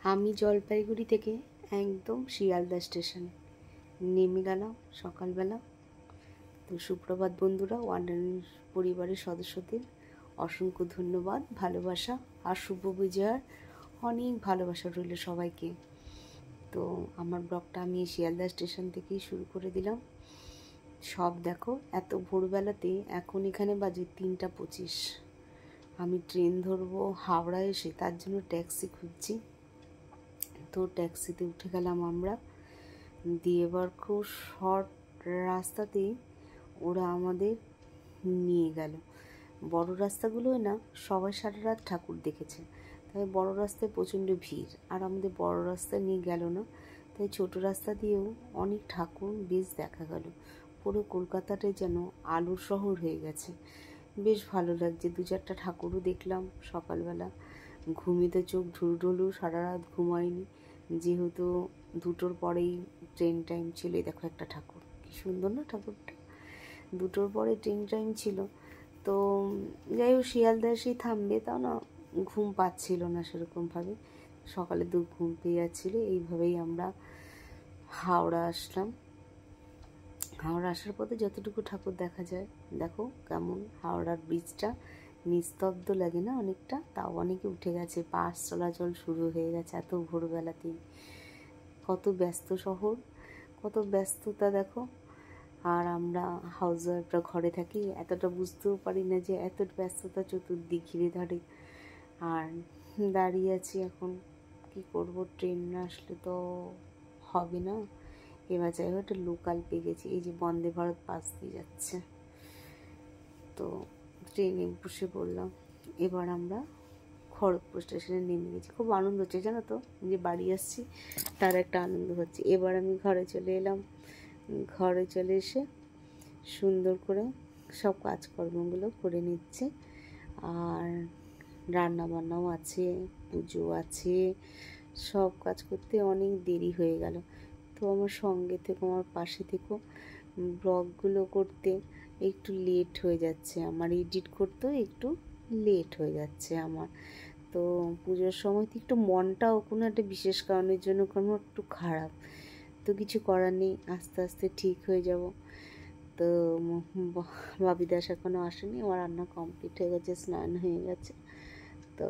আমি জলপাইগুড়ি থেকে একদম শিয়ালদা স্টেশন নেমে গেলাম সকালবেলা। তো সুপ্রভাত বন্ধুরা, ওয়ান্ডারল্যান্ড পরিবারের সদস্যদের অসংখ্য ধন্যবাদ, ভালোবাসা আর শুভ বিজয়ার অনেক ভালোবাসা রইল সবাইকে। তো আমার ব্লগটা আমি শিয়ালদা স্টেশন থেকেই শুরু করে দিলাম। সব দেখো, এত ভোরবেলাতে এখন এখানে বাজে 3:25। আমি ট্রেন ধরবো হাওড়া এসে, তার জন্য ট্যাক্সি খুঁজছি। তো ট্যাক্সিতে উঠে গেলাম আমরা, দিয়ে এবার খুব শর্ট রাস্তাতেই ওরা আমাদের নিয়ে গেল। বড় রাস্তাগুলোয় না সবাই সারা রাত ঠাকুর দেখেছে, তাই বড় রাস্তায় প্রচণ্ড ভিড়, আর আমাদের বড় রাস্তায় নিয়ে গেল না, তাই ছোট রাস্তা দিয়েও অনেক ঠাকুর বেশ দেখা গেল। পুরো কলকাতাটাই যেন আলোর শহর হয়ে গেছে, বেশ ভালো লাগছে। 2-4টা ঠাকুরও দেখলাম সকালবেলা। ঘুমিতে চোখ ঢুলঢুলু, সারা রাত ঘুমাইনি, যেহেতু 2টোর পরেই ট্রেন টাইম ছিল। দেখো একটা ঠাকুর, কি সুন্দর না ঠাকুরটা, 2টোর পরে ট্রেন টাইম ছিল। তো যাই হোক, শিয়ালদা এসেই থামবে, তাও না ঘুম পাচ্ছিল না সেরকমভাবে, সকালে ঘুম পেয়ে যাচ্ছিলো। এইভাবেই আমরা হাওড়া আসলাম। হাওড়া আসার পথে যতটুকু ঠাকুর দেখা যায়, দেখো কেমন হাওড়ার ব্রিজটা নিস্তব্ধ লাগে না অনেকটা, তাও অনেকে উঠে গেছে, বাস চলাচল শুরু হয়ে গেছে এত ভোরবেলাতেই। কত ব্যস্ত শহর, কত ব্যস্ততা দেখো। আর আমরা হাউস ওয়াইফরা ঘরে থাকি, এতটা বুঝতেও পারি না যে এত ব্যস্ততা চতুর্দিক ঘিরে ধরে। আর দাঁড়িয়ে আছি এখন, কি করব, ট্রেন না আসলে তো হবে না। এবার যাই হোক, একটা লোকাল পেয়ে গেছি, এই যে বন্দে ভারত পাস দিয়ে যাচ্ছে, তো ট্রেনে বসে পড়লাম। এবার আমরা খড়গপুর স্টেশনে নেমে গেছি। খুব আনন্দ হচ্ছে জানো তো, যে বাড়ি আসছি তার একটা আনন্দ হচ্ছে। এবার আমি ঘরে চলে এলাম। ঘরে চলে এসে সুন্দর করে সব কাজকর্মগুলো করে নিচ্ছে। আর রান্না বান্নাও আছে, পুজো আছে, সব কাজ করতে অনেক দেরি হয়ে গেল। তো আমার সঙ্গে থেকো, আমার পাশে থেকো। ব্লগগুলো করতে একটু লেট হয়ে যাচ্ছে আমার, এডিট করতেও একটু লেট হয়ে যাচ্ছে আমার। তো পুজোর সময় তো একটু মনটাও কোনো একটা বিশেষ কারণের জন্য কোনো একটু খারাপ, তো কিছু করার নেই, আস্তে আস্তে ঠিক হয়ে যাব। তো বাবি দাস এখনও আসেনি, আমার রান্না কমপ্লিট হয়ে গেছে, স্নান হয়ে গেছে। তো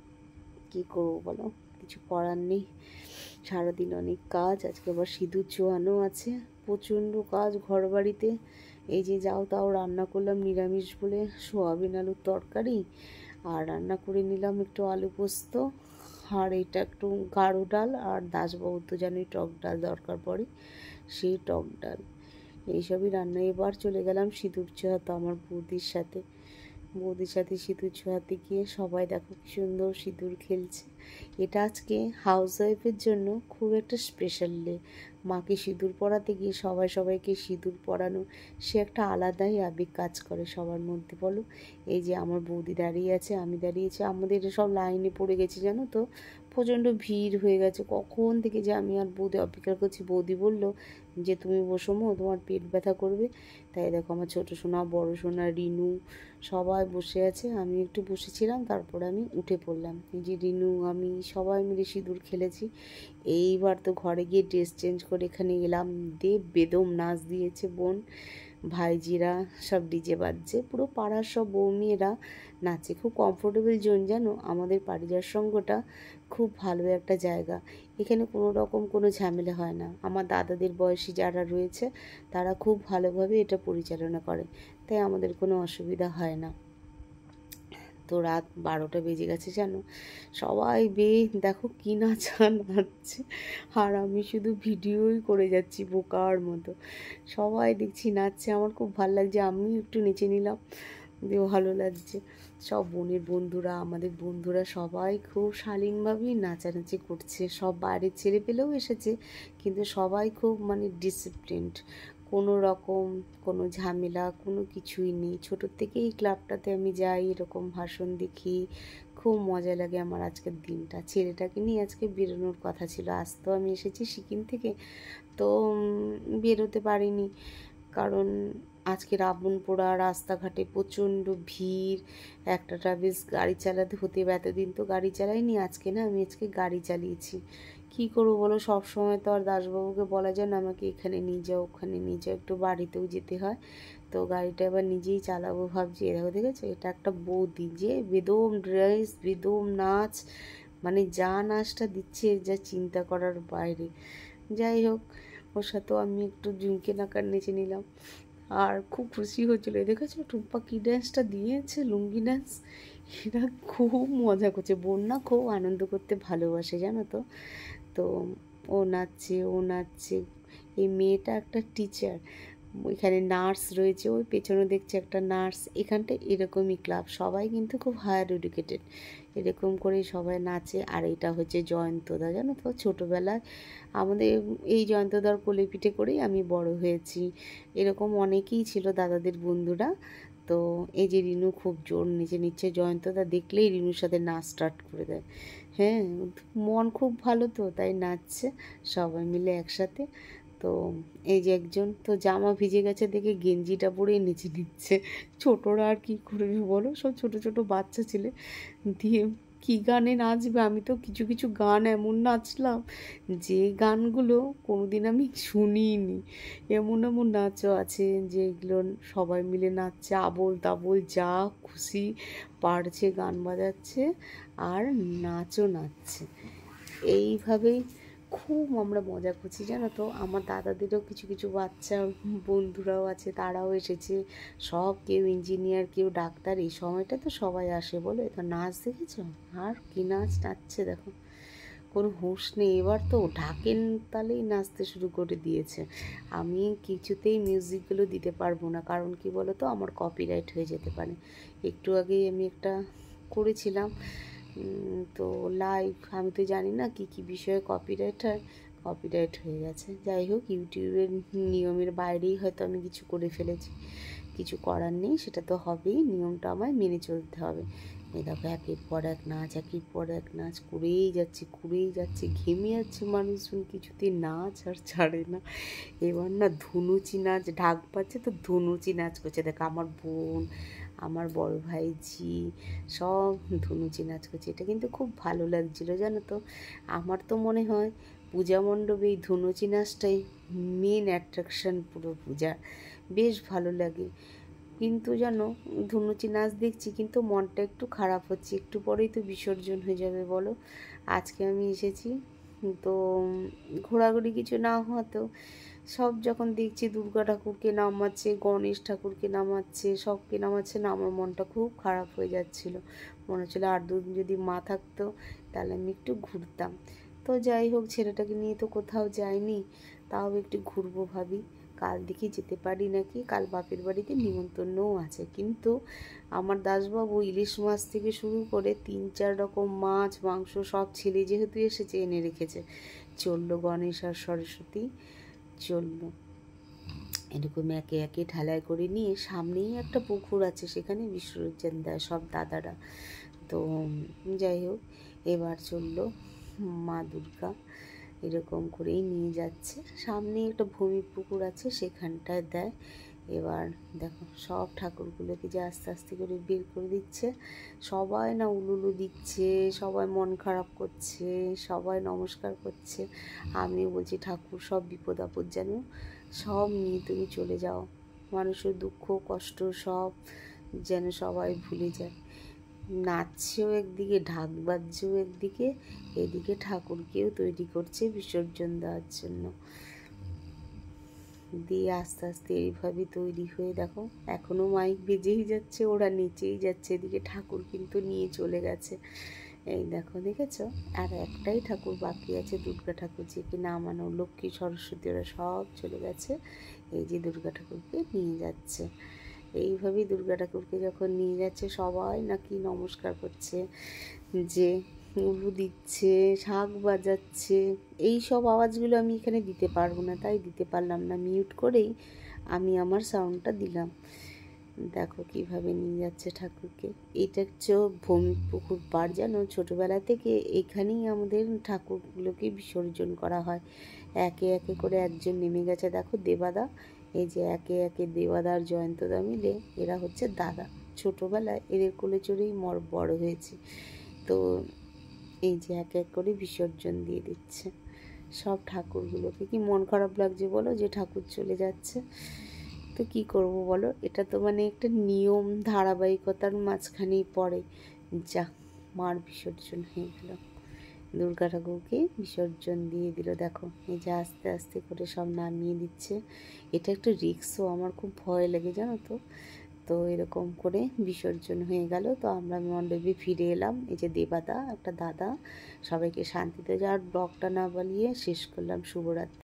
কী করবো বলো, কিছু করার নেই। সারাদিন অনেক কাজ, আজকে আবার সিঁদুর চোয়ানো আছে, প্রচণ্ড কাজ ঘর বাড়িতে। এই যে যাও তাও রান্না করলাম নিরামিষ বলে সোয়াবিন আলুর তরকারি, আর রান্না করে নিলাম একটু আলু পোস্ত, আর এটা একটু গাঢ় ডাল, আর দাসবাবু তো জানোই টক ডাল দরকার পড়ে, সেই টক ডাল, এইসবই রান্না। এবার চলে গেলাম সিঁদুর ছোঁয়াতে আমার বৌদির সাথে। বৌদির সাথে সিঁদুর ছোঁয়াতে গিয়ে সবাই দেখো কি সুন্দর সিঁদুর খেলছে। এটা আজকে হাউস ওয়াইফের জন্য খুব একটা স্পেশাল ডে। মাকে সিঁদুর পরাতে গিয়ে সবাইকে সিঁদুর পরানো, সে একটা আলাদাই আবেগ কাজ করে সবার মধ্যে, বলো। এই যে আমার বৌদি দাঁড়িয়ে আছে, আমি দাঁড়িয়েছি, আমাদের সব লাইনে পড়ে গেছি জানো তো, প্রচণ্ড ভিড় হয়ে গেছে। কখন থেকে যে আমি আর বৌদি অপেক্ষা করছি। বৌদি বলল যে তুমি বসো মো, তোমার পেট ব্যথা করবে। তাই দেখো আমার ছোটো সোনা, বড় সোনা, রিনু সবাই বসে আছে, আমি একটু বসেছিলাম, তারপরে আমি উঠে পড়লাম। এই যে রিনু, আমি সবাই মিলে সিঁদুর খেলেছি। এইবার তো ঘরে গিয়ে ড্রেস চেঞ্জ করে এখানে এলাম, বেদম নাচ দিয়েছে বোন, ভাইজিরা সব ডিজে বাজছে, পুরো পাড়ার সব বউ মেয়েরা নাচে। খুব কমফোর্টেবল জোন জানো, আমাদের পারিজাত সঙ্ঘটা খুব ভালো একটা জায়গা, এখানে কোনো রকম কোনো ঝামেলা হয় না। আমার দাদাদের বয়সী যারা রয়েছে তারা খুব ভালোভাবে এটা পরিচালনা করে, তাই আমাদের কোনো অসুবিধা হয় না। তো রাত 12টা বেজে গেছে জানো, সবাই দেখো কি নাচা নাচছে, আর আমি শুধু ভিডিওই করে যাচ্ছি বোকার মতো। সবাই দেখছি নাচছে, আমার খুব ভালো লাগছে, আমিও একটু নেচে নিলাম, দিয়ে ভালো লাগছে। সব বোনের বন্ধুরা, আমাদের বন্ধুরা সবাই খুব শালীনভাবেই নাচানাচি করছে। সব বাইরের ছেলে পেলেও এসেছে, কিন্তু সবাই খুব মানে ডিসিপ্লিনড, কোনো রকম কোনো ঝামেলা কোনো কিছুই নেই। ছোটোর থেকেই ক্লাবটাতে আমি যাই, এরকম ভাষণ দেখি, খুব মজা লাগে আমার আজকের দিনটা। ছেলেটাকে নিয়ে আজকে বেরোনোর কথা ছিল, আজ তো আমি এসেছি সিকিম থেকে, তো বেরোতে পারিনি, কারণ আজকে রাবণ পোড়া, রাস্তাঘাটে প্রচণ্ড ভিড়, একটা বেশ গাড়ি চালাতে হতে এতদিন তো গাড়ি চালাইনি, আজকে না আমি আজকে গাড়ি চালিয়েছি। কী করবো বলো, সব সময় তো আর দাসবাবুকে বলা যায় না আমাকে এখানে নিয়ে যাও ওখানে নিয়ে যাও, একটু বাড়িতেও যেতে হয়। তো গাড়িটা এবার নিজেই চালাবো ভাবছি। এরকম দেখেছো, এটা একটা বৌদি যে বেদম ড্রেস বেদম নাচ, মানে যা নাচটা দিচ্ছে যা চিন্তা করার বাইরে। যাই হোক, ওর সাথেও আমি একটু ঝুমকে নাকার নেচে নিলাম, আর খুব খুশি হচ্ছিলো। দেখেছো টুম্পা কী ড্যান্সটা দিয়েছে, লুঙ্গি ড্যান্স। এরা খুব মজা করছে, বোন না খুব আনন্দ করতে ভালোবাসে জানো তো। তো ও নাচছে ও নাচছে। এই মেয়েটা একটা টিচার, এখানে নার্স রয়েছে, ওই পেছনে দেখছে একটা নার্স। এখানটা এরকমই ক্লাব, সবাই কিন্তু খুব হায়ার এডুকেটেড, এরকম করেই সবাই নাচে। আর এটা হচ্ছে জয়ন্তদা, জানো তো ছোটোবেলায় আমাদের এই জয়ন্তদার কোলে পিঠে করেই আমি বড় হয়েছি। এরকম অনেকেই ছিল দাদাদের বন্ধুরা। তো এই যে রিনু খুব জোর নিচে নিচ্ছে, জয়ন্তদা দেখলেই রিনুর সাথে নাচ স্টার্ট করে দেয়। হ্যাঁ, মন খুব ভালো তো তাই নাচছে সবাই মিলে একসাথে। তো এই যে একজন তো জামা ভিজে গেছে দেখে গেঞ্জিটা পরেই নিচে নিচ্ছে। ছোটরা আর কি করবে বলো, সব ছোট ছোট বাচ্চা ছেলে দিয়ে কী গানে নাচবে। আমি তো কিছু কিছু গান এমন নাচলাম যে গানগুলো কোনোদিন আমি শুনিনি। এমন এমন নাচও আছে যেগুলো সবাই মিলে নাচছে, আবোল তাবোল যা খুশি পারছে গান বাজাচ্ছে আর নাচও নাচছে। এইভাবেই খুব আমরা মজা করছি জানো তো। আমার দাদাদেরও কিছু কিছু বাচ্চা বন্ধুরাও আছে, তারাও এসেছে। সব কেউ ইঞ্জিনিয়ার কেউ ডাক্তার, এই সময়টা তো সবাই আসে বলে। তো নাচ দেখেছো, আর কি নাচ নাচছে দেখো, কোনো হুঁশ নেই। এবার তো ঢাকের তালেই নাচতে শুরু করে দিয়েছে। আমি কিছুতেই মিউজিকগুলো দিতে পারবো না, কারণ কি বলো তো, আমার কপিরাইট হয়ে যেতে পারে। একটু আগেই আমি একটা করেছিলাম, তো লাইভ, আমি তো জানি না কি কি বিষয়ে কপিরাইট হয়, কপিরাইট হয়ে গেছে। যাই হোক, ইউটিউবের নিয়মের বাইরেই হয়তো আমি কিছু করে ফেলেছি, কিছু করার নেই, সেটা তো হবেই, নিয়মটা আমায় মেনে চলতে হবে। এই দেখো একের পর এক নাচ, একের পর এক নাচ করেই যাচ্ছে, ঘেমে যাচ্ছে মানুষজন, কিছুতেই নাচ আর ছাড়ে না। এবার না ধুনুচি নাচ ঢাক পাচ্ছে, তো ধুনুচি নাচ করছে। দেখো আমার বোন, আমার বড় ভাইঝি সব ধুনুচি নাচ করছে। এটা কিন্তু খুব ভালো লাগছিল জানো তো। আমার তো মনে হয় পূজা মণ্ডপে এই ধুনুচি নাচটাই মেন অ্যাট্রাকশান পুরো পূজার, বেশ ভালো লাগে। কিন্তু জানো, ধুনুচি নাচ দেখছি কিন্তু মনটা একটু খারাপ হচ্ছে, একটু পরেই তো বিসর্জন হয়ে যাবে বলো। আজকে আমি এসেছি তো ঘোরাঘুরি কিছু না হতেও সব যখন দেখছি দুর্গা ঠাকুরকে নামাচ্ছে, গণেশ ঠাকুরকে নামাচ্ছে, সবকে নামাচ্ছে না, আমার মনটা খুব খারাপ হয়ে যাচ্ছিলো। মনে হচ্ছিলো আর দুদিন যদি মা থাকতো তাহলে আমি একটু ঘুরতাম। তো যাই হোক, ছেলেটাকে নিয়ে তো কোথাও যাইনি, তাও একটু ঘুরবো ভাবি। কাল দেখি যেতে পারি নাকি, কাল বাপের বাড়িতে নিমন্ত্রণও আছে। কিন্তু আমার দাসবাবু ইলিশ মাছ থেকে শুরু করে 3-4 রকম মাছ মাংস সব ছেলে যেহেতু এসেছে এনে রেখেছে। চললো গণেশ আর সরস্বতী, চললো এরকম একে একে ঢালাই করে নিয়ে, সামনেই একটা পুকুর আছে সেখানে বিসর্জন দেয় সব দাদারা। তো যাই হোক, এবার চললো মা দুর্গা এরকম করেই নিয়ে যাচ্ছে, সামনে একটা ভূমি পুকুর আছে সেখানটায় দেয়। এবার দেখো সব ঠাকুরগুলোকে যে আস্তে আস্তে করে বের করে দিচ্ছে, সবাই না উলুলু দিচ্ছে, সবাই মন খারাপ করছে, সবাই নমস্কার করছে। আমিও বলছি ঠাকুর সব বিপদ আপদ যেন সব নিয়ে তুমি চলে যাও, মানুষের দুঃখ কষ্ট সব যেন সবাই ভুলে যায়। নাচছেও একদিকে, ঢাক বাজছেও একদিকে, এদিকে ঠাকুরকেও তৈরি করছে বিসর্জন দেওয়ার জন্য। দিয়ে আস্তে আস্তে এইভাবে তৈরি হয়ে দেখো এখনও মাইক বেজেই যাচ্ছে, ওরা নেচেই যাচ্ছে, এদিকে ঠাকুর কিন্তু নিয়ে চলে গেছে। এই দেখো দেখেছো, আর একটাই ঠাকুর বাকি আছে, দুর্গা ঠাকুর, যে কি নামানো, লক্ষ্মী সরস্বতী ওরা সব চলে গেছে। এই যে দুর্গা ঠাকুরকে নিয়ে যাচ্ছে, এইভাবেই দুর্গা ঠাকুরকে যখন নিয়ে যাচ্ছে সবাই নাকি নমস্কার করছে, যে উলু দিচ্ছে, শাঁখ বাজাচ্ছে। এই সব আওয়াজগুলো আমি এখানে দিতে পারবো না, তাই দিতে পারলাম না, মিউট করেই আমি আমার সাউন্ডটা দিলাম। দেখো কিভাবে নিয়ে যাচ্ছে ঠাকুরকে। এটা হচ্ছে ভূমি পুকুর পাড়, জানো ছোটোবেলা থেকে এখানেই আমাদের ঠাকুরগুলোকে বিসর্জন করা হয়। একে একে করে একজন নেমে গেছে, দেখো দেবাদা এই যে একে একে দেবাদার জয়ন্তদা মিলে এরা হচ্ছে দাদা, ছোটোবেলায় এদের কোলে চড়েই বড় হয়েছে। তো এই যে এক এক করে বিসর্জন দিয়ে দিচ্ছে সব ঠাকুরগুলোকে। কি মন খারাপ লাগছে বলো যে ঠাকুর চলে যাচ্ছে। তো কি করব বলো, এটা তো মানে একটা নিয়ম, ধারাবাহিকতার মাঝখানেই পড়ে। যা, মার বিসর্জন হয়ে গেল, দুর্গা ঠাকুরকে বিসর্জন দিয়ে দিল। দেখো এই যে আস্তে আস্তে করে সব নামিয়ে দিচ্ছে। এটা একটা রিস্কও, আমার খুব ভয় লাগে জানো তো। তো এরকম করে বিসর্জন হয়ে গেল। তো আমরা মণ্ডপে ফিরে এলাম। এই যে দেবাদা, একটা দাদা, সবাইকে শান্তিতে যাওয়ার ব্লগটা না বলিয়ে শেষ করলাম। শুভরাত্রি।